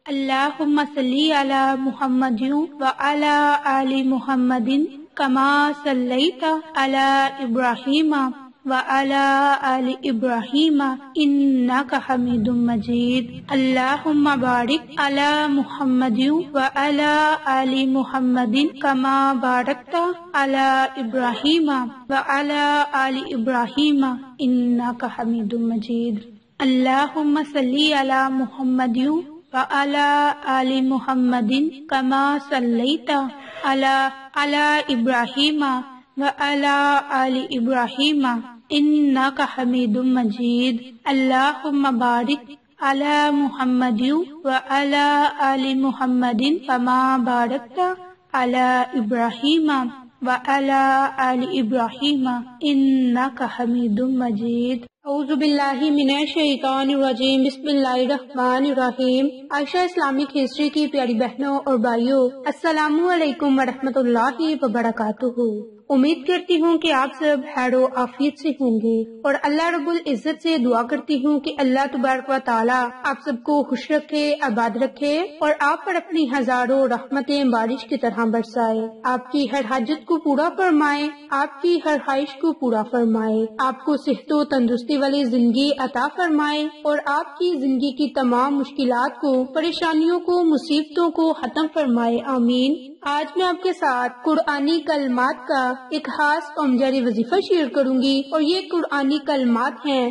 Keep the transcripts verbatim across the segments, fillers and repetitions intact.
اللہم صلی علی محمد وعلی آل محمد کما صلیت علی ابراہیم وعلی آل ابراہیم انک حمید مجید۔ اللہم بارک علی محمد وعلی آل محمد کما بارکت علی ابراہیم وعلی آل ابراہیم انک حمید مجید۔ اللہم صلی علی محمد وعلی آل محمد کما صلیت علی علی ابراہیم وعلی آل ابراہیم انک حمید مجید۔ اللہم بارک علی محمد وعلی آل محمد کما بارکت علی ابراہیم وعلی آل ابراہیم انک حمید مجید۔ اعوذ باللہ من الشیطان الرجیم، بسم اللہ الرحمن الرحیم۔ عائشہ اسلامک ہسٹری کی پیاری بہنوں اور بھائیوں، السلام علیکم ورحمۃ اللہ وبرکاتہ۔ امید کرتی ہوں کہ آپ سب خیر و عافیت سے ہوں گے، اور اللہ رب العزت سے دعا کرتی ہوں کہ اللہ تبارک و تعالی آپ سب کو خوش رکھے، آباد رکھے، اور آپ پر اپنی ہزاروں رحمتیں بارش کی طرح برسائے، آپ کی ہر حاجت کو پورا فرمائے، آپ کی ہر خواہش کو پورا فرمائے، آپ کو صحت و تندرستی والی زندگی عطا فرمائے، اور آپ کی زندگی کی تمام مشکلات کو، پریشانیوں کو، مصیبتوں کو ختم فرمائے، آمین۔ آج میں آپ کے ساتھ قرآنی کلمات کا ایک خاص اور جاری وظیفہ شیئر کروں گی، اور یہ قرآنی کلمات ہیں: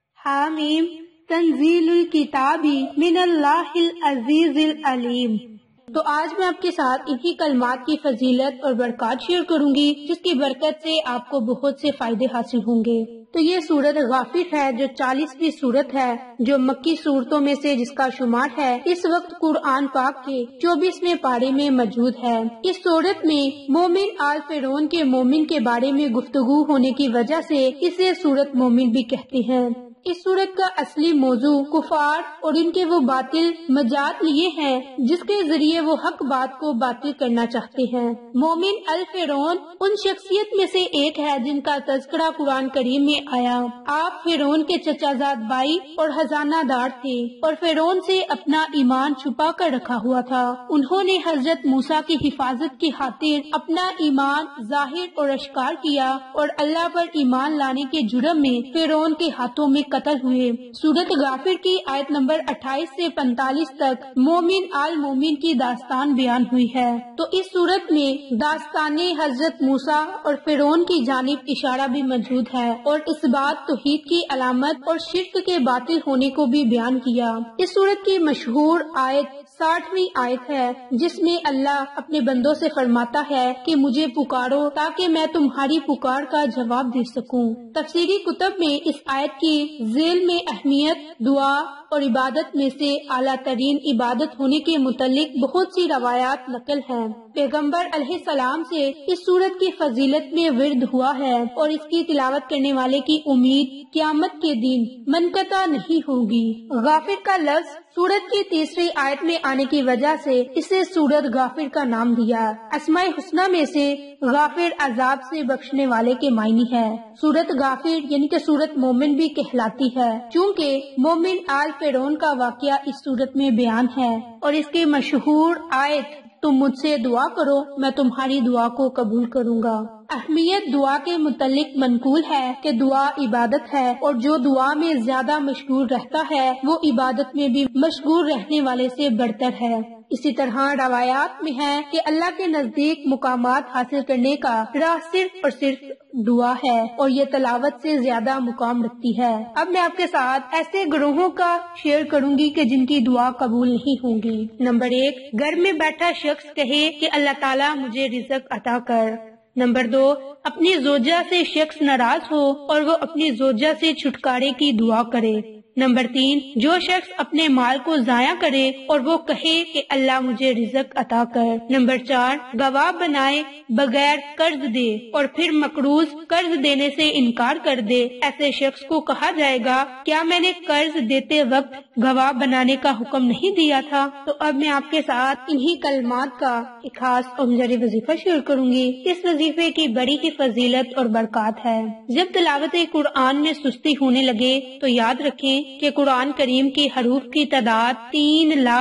حامیم تنزیل الکتاب من اللہ العزیز العلیم۔ تو آج میں آپ کے ساتھ انہی کلمات کی فضیلت اور برکات شیئر کروں گی، جس کی برکت سے آپ کو بہت سے فائدے حاصل ہوں گے۔ تو یہ سورت غافر ہے، جو چالیسویں سورت ہے، جو مکی سورتوں میں سے جس کا شمار ہے، اس وقت قرآن پاک کے چوبیسویں پارے میں موجود ہے۔ اس سورت میں مومن آل فرعون کے مومن کے بارے میں گفتگو ہونے کی وجہ سے اسے سورت مومن بھی کہتے ہیں۔ اس سورت کا اصلی موضوع کفار اور ان کے وہ باطل مجات لیے ہیں جس کے ذریعے وہ حق بات کو باطل کرنا چاہتے ہیں۔ مومن الفرعون ان شخصیت میں سے ایک ہے جن کا تذکرہ قرآن کریم میں آیا۔ آپ فرعون کے چچا زاد بھائی اور خزانہ دار تھے، اور فرعون سے اپنا ایمان چھپا کر رکھا ہوا تھا۔ انہوں نے حضرت موسیٰ کی حفاظت کی خاطر اپنا ایمان ظاہر اور اشکار کیا، اور اللہ پر ایمان لانے کے جرم میں فرعون کے ہاتھوں میں قتل ہوئے۔ سورت غافر کی آیت نمبر اٹھائیس سے پینتالیس تک مومن آل مومن کی داستان بیان ہوئی ہے۔ تو اس سورت میں داستان حضرت موسیٰ اور فرعون کی جانب اشارہ بھی موجود ہے، اور اس بات توحید کی علامت اور شرک کے باطل ہونے کو بھی بیان کیا۔ اس سورت کی مشہور آیت ساٹھویں آیت ہے، جس میں اللہ اپنے بندوں سے فرماتا ہے کہ مجھے پکارو تاکہ میں تمہاری پکار کا جواب دے سکوں۔ تفسیری کتب میں اس آیت کی ذیل میں اہمیت دعا اور عبادت میں سے اعلیٰ ترین عبادت ہونے کے متعلق بہت سی روایات نقل ہیں۔ پیغمبر علیہ السلام سے اس سورت کی فضیلت میں ورد ہوا ہے، اور اس کی تلاوت کرنے والے کی امید قیامت کے دن منقطع نہیں ہوگی۔ غافر کا لفظ سورت کی تیسری آیت میں آنے کی وجہ سے اسے سورت غافر کا نام دیا۔ اسماء الحسنی میں سے غافر عذاب سے بخشنے والے کے معنی ہے۔ سورت غافر یعنی کہ سورت مومن بھی کہلاتی ہے، چونکہ مومن آل فرعون کا واقعہ اس سورت میں بیان ہے، اور اس کی مشہور آیت تم مجھ سے دعا کرو میں تمہاری دعا کو قبول کروں گا۔ اہمیت دعا کے متعلق منقول ہے کہ دعا عبادت ہے، اور جو دعا میں زیادہ مشغول رہتا ہے وہ عبادت میں بھی مشغول رہنے والے سے برتر ہے۔ اسی طرح روایات میں ہے کہ اللہ کے نزدیک مقامات حاصل کرنے کا راہ صرف اور صرف دعا ہے، اور یہ تلاوت سے زیادہ مقام رکھتی ہے۔ اب میں آپ کے ساتھ ایسے گروہوں کا شیئر کروں گی کہ جن کی دعا قبول نہیں ہوں گی۔ نمبر ایک، گھر میں بیٹھا شخص کہے کہ اللہ تعالیٰ مجھے رزق عطا کر۔ نمبر دو، اپنی زوجہ سے شخص ناراض ہو اور وہ اپنی زوجہ سے چھٹکارے کی دعا کرے۔ نمبر تین، جو شخص اپنے مال کو ضائع کرے اور وہ کہے کہ اللہ مجھے رزق عطا کر۔ نمبر چار، گواہ بنائے بغیر قرض دے اور پھر مقروض قرض دینے سے انکار کر دے، ایسے شخص کو کہا جائے گا کیا میں نے قرض دیتے وقت گواہ بنانے کا حکم نہیں دیا تھا؟ تو اب میں آپ کے ساتھ انہی کلمات کا ایک خاص اور جاری وظیفہ شیئر کروں گی۔ اس وظیفے کی بڑی ہی فضیلت اور برکات ہے۔ جب تلاوت قرآن میں سستی ہونے لگے تو یاد رکھیں کہ قرآن کریم کی حروف کی تعداد تین لاکھ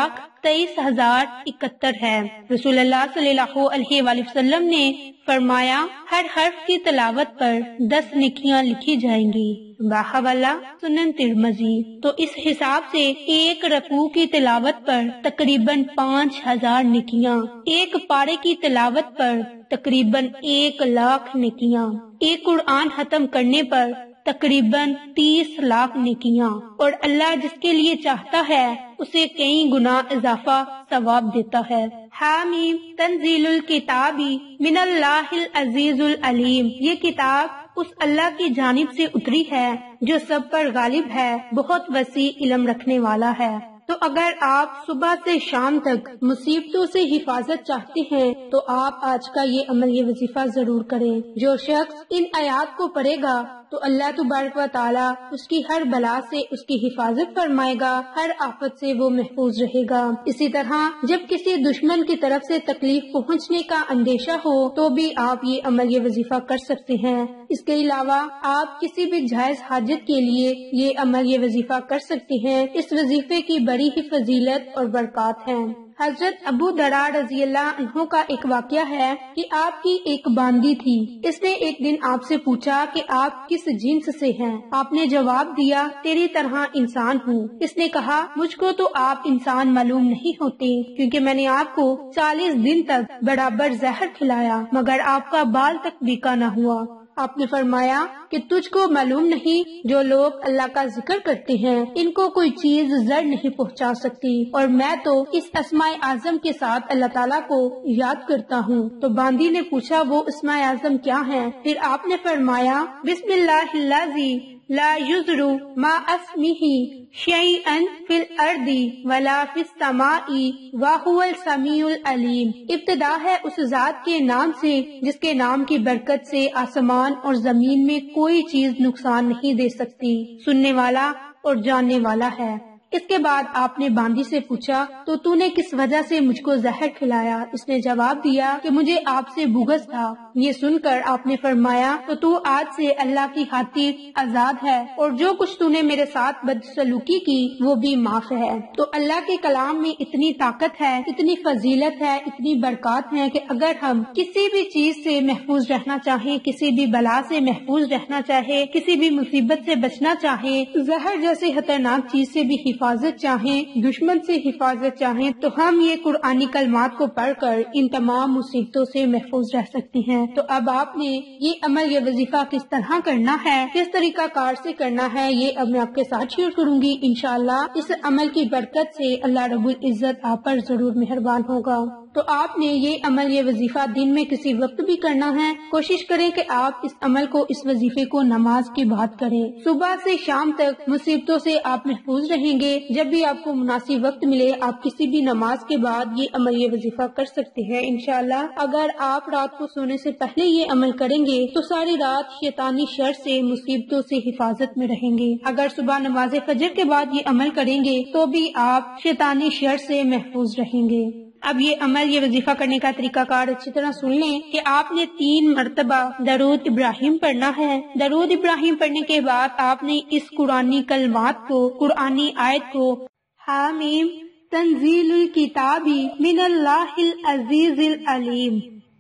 تیئیس ہزار اکہتر ہے۔ رسول اللہ صلی اللہ علیہ وآلہ وسلم نے فرمایا ہر حرف کی تلاوت پر دس نیکیاں لکھی جائیں گی۔ باحوالہ سنن ترمذی۔ تو اس حساب سے ایک رکوع کی تلاوت پر تقریباً پانچ ہزار نیکیاں، ایک پارے کی تلاوت پر تقریباً ایک لاکھ نیکیاں، ایک قرآن ختم کرنے پر تقریباً تیس لاکھ نیکیاں، اور اللہ جس کے لیے چاہتا ہے اسے کئی گنا اضافہ ثواب دیتا ہے۔ حامیم تنزیل الکتاب من اللہ العزیز العلیم۔ یہ کتاب اس اللہ کی جانب سے اتری ہے جو سب پر غالب ہے، بہت وسیع علم رکھنے والا ہے۔ تو اگر آپ صبح سے شام تک مصیبتوں سے حفاظت چاہتے ہیں تو آپ آج کا یہ عمل، یہ وظیفہ ضرور کریں۔ جو شخص ان آیات کو پڑھے گا تو اللہ تبارک و تعالی اس کی ہر بلا سے اس کی حفاظت فرمائے گا، ہر آفت سے وہ محفوظ رہے گا۔ اسی طرح جب کسی دشمن کی طرف سے تکلیف پہنچنے کا اندیشہ ہو تو بھی آپ یہ عمل، یہ وظیفہ کر سکتے ہیں۔ اس کے علاوہ آپ کسی بھی جائز حاجت کے لیے یہ عمل، یہ وظیفہ کر سکتے ہیں۔ اس وظیفے کی بڑی ہی فضیلت اور برکات ہیں۔ حضرت ابو درا رضی اللہ عنہ کا ایک واقعہ ہے کہ آپ کی ایک باندی تھی۔ اس نے ایک دن آپ سے پوچھا کہ آپ کس جنس سے ہیں؟ آپ نے جواب دیا تیری طرح انسان ہوں۔ اس نے کہا مجھ کو تو آپ انسان معلوم نہیں ہوتے کیونکہ میں نے آپ کو چالیس دن تک برابر زہر کھلایا مگر آپ کا بال تک بیکا نہ ہوا۔ آپ نے فرمایا کہ تجھ کو معلوم نہیں جو لوگ اللہ کا ذکر کرتے ہیں ان کو کوئی چیز زر نہیں پہنچا سکتی، اور میں تو اس اسماء اعظم کے ساتھ اللہ تعالیٰ کو یاد کرتا ہوں۔ تو باندی نے پوچھا وہ اسماء اعظم کیا ہیں؟ پھر آپ نے فرمایا بسم اللہ الذی لا یضر ما اسمہ شیئا فی الارض ولا فی السماء وہو السمیع العلیم۔ ابتدا ہے اس ذات کے نام سے جس کے نام کی برکت سے آسمان اور زمین میں کوئی چیز نقصان نہیں دے سکتی، سننے والا اور جاننے والا ہے۔ اس کے بعد آپ نے باندی سے پوچھا تو تو نے کس وجہ سے مجھ کو زہر کھلایا؟ اس نے جواب دیا کہ مجھے آپ سے بغض تھا۔ یہ سن کر آپ نے فرمایا تو تو آج سے اللہ کی خاطر آزاد ہے اور جو کچھ تو نے میرے ساتھ بدسلوکی کی وہ بھی معاف ہے۔ تو اللہ کے کلام میں اتنی طاقت ہے، اتنی فضیلت ہے، اتنی برکات ہے کہ اگر ہم کسی بھی چیز سے محفوظ رہنا چاہیں، کسی بھی بلا سے محفوظ رہنا چاہے، کسی بھی مصیبت سے بچنا چاہے، زہر جیسے خطرناک چیز سے بھی حفاظت چاہیں، دشمن سے حفاظت چاہیں، تو ہم یہ قرآنی کلمات کو پڑھ کر ان تمام مصیبتوں سے محفوظ رہ سکتے ہیں۔ تو اب آپ نے یہ عمل، یہ وظیفہ کس طرح کرنا ہے، کس طریقہ کار سے کرنا ہے، یہ اب میں آپ کے ساتھ شیئر کروں گی۔ انشاءاللہ اس عمل کی برکت سے اللہ رب العزت آپ پر ضرور مہربان ہوگا۔ تو آپ نے یہ عمل، یہ وظیفہ دن میں کسی وقت بھی کرنا ہے۔ کوشش کریں کہ آپ اس عمل کو، اس وظیفے کو نماز کے بعد کریں۔ صبح سے شام تک مصیبتوں سے آپ محفوظ رہیں گے۔ جب بھی آپ کو مناسب وقت ملے آپ کسی بھی نماز کے بعد یہ عمل، یہ وظیفہ کر سکتے ہیں انشاءاللہ۔ اگر آپ رات کو سونے سے پہلے یہ عمل کریں گے تو ساری رات شیطانی شر سے، مصیبتوں سے حفاظت میں رہیں گے۔ اگر صبح نماز فجر کے بعد یہ عمل کریں گے تو بھی آپ شیطانی شر سے محفوظ رہیں گے۔ اب یہ عمل، یہ وظیفہ کرنے کا طریقہ کار اچھی طرح سن لیں کہ آپ نے تین مرتبہ درود ابراہیم پڑھنا ہے۔ درود ابراہیم پڑھنے کے بعد آپ نے اس قرآنی کلمات کو، قرآنی آیت کو، حامیم تنزیل الکتاب من اللہ العزیز العلیم،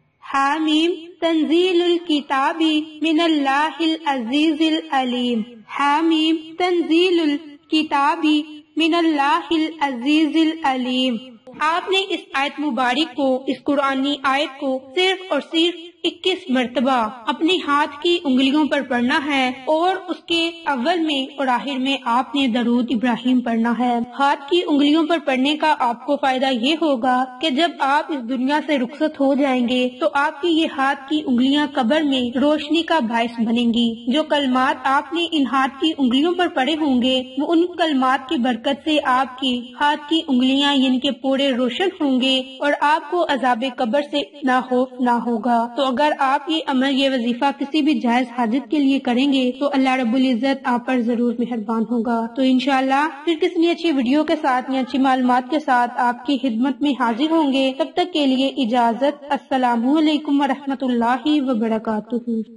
حامیم تنزیل الکتاب من اللہ العزیز العلیم، حامیم تنزیل الکتاب من اللہ العزیز العلیم۔ آپ نے اس آیت مبارک کو، اس قرآنی آیت کو صرف اور صرف اکیس مرتبہ اپنے ہاتھ کی انگلیوں پر پڑھنا ہے، اور اس کے اول میں اور آخر میں آپ نے درود ابراہیم پڑھنا ہے۔ ہاتھ کی انگلیوں پر پڑھنے کا آپ کو فائدہ یہ ہوگا کہ جب آپ اس دنیا سے رخصت ہو جائیں گے تو آپ کی یہ ہاتھ کی انگلیاں قبر میں روشنی کا باعث بنیں گی۔ جو کلمات آپ نے ان ہاتھ کی انگلیوں پر پڑھے ہوں گے وہ ان کلمات کی برکت سے آپ کی ہاتھ کی انگلیاں یعنی کہ پورے روشن ہوں گے اور آپ کو عذاب قبر سے نہ خوف نہ ہوگا۔ تو اگر آپ یہ عمل، یہ وظیفہ کسی بھی جائز حاجت کے لیے کریں گے تو اللہ رب العزت آپ پر ضرور مہربان ہوگا۔ تو انشاءاللہ پھر کسی اچھی ویڈیو کے ساتھ یا اچھی معلومات کے ساتھ آپ کی خدمت میں حاضر ہوں گے۔ تب تک کے لیے اجازت، السلام علیکم ورحمۃ اللہ وبرکاتہ۔